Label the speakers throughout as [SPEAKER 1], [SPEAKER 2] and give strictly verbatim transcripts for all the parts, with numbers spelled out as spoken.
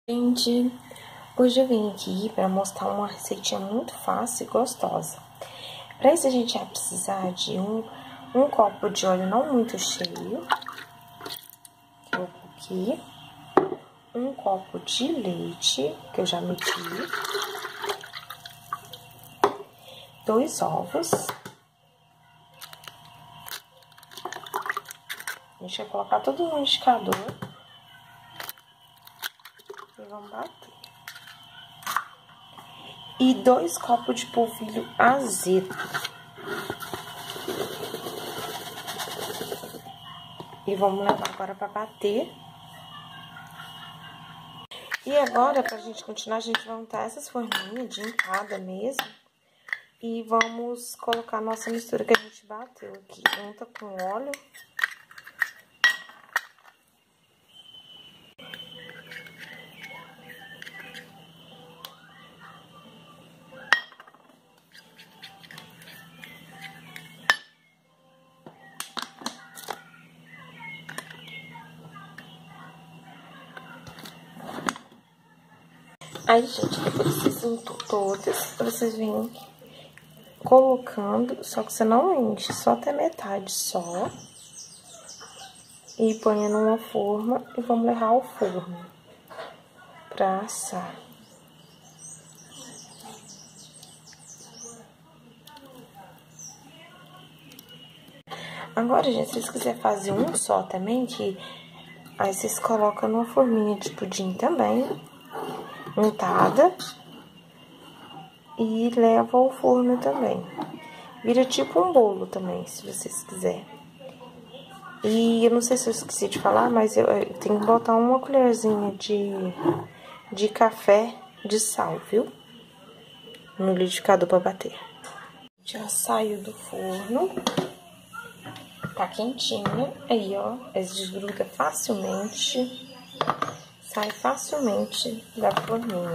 [SPEAKER 1] Gente, hoje eu vim aqui para mostrar uma receitinha muito fácil e gostosa. Para isso a gente vai precisar de um, um copo de óleo não muito cheio, que eu coloquei, um copo de leite, que eu já meti, dois ovos. A gente vai colocar tudo no liquidificador e vamos bater. E dois copos de polvilho azedo. E vamos levar agora para bater. E agora, pra gente continuar, a gente vai untar essas forminhas de empada mesmo. E vamos colocar a nossa mistura que a gente bateu aqui. Unta com óleo. Aí, gente, depois vocês untam todas, vocês vêm colocando, só que você não enche, só até metade só. E põe numa forma e vamos levar ao forno pra assar. Agora, gente, se vocês quiserem fazer um só também, que aí vocês colocam numa forminha de pudim também, untada, e leva ao forno também. Vira tipo um bolo também, se vocês quiserem. E eu não sei se eu esqueci de falar, mas eu, eu tenho que botar uma colherzinha de, de café de sal, viu? No liquidificador pra bater. Já saiu do forno. Tá quentinho. Aí, ó, desgruda facilmente. Sai facilmente da forminha.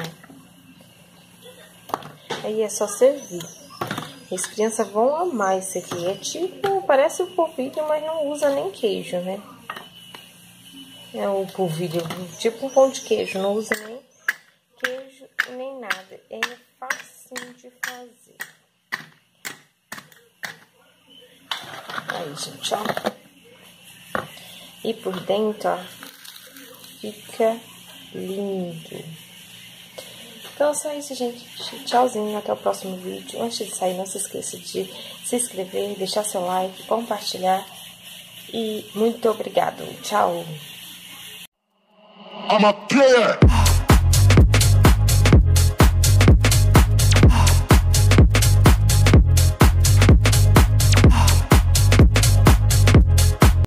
[SPEAKER 1] Aí é só servir. As crianças vão amar isso aqui. É tipo, parece um polvilho, mas não usa nem queijo, né? É o polvilho, tipo um pão de queijo. Não usa nem queijo nem nada. É facinho de fazer. Aí, gente, ó. E por dentro, ó, fica lindo. Então, é só isso, gente. Tchauzinho, até o próximo vídeo. Antes de sair, não se esqueça de se inscrever, deixar seu like, compartilhar. E muito obrigado. Tchau. I'm a player.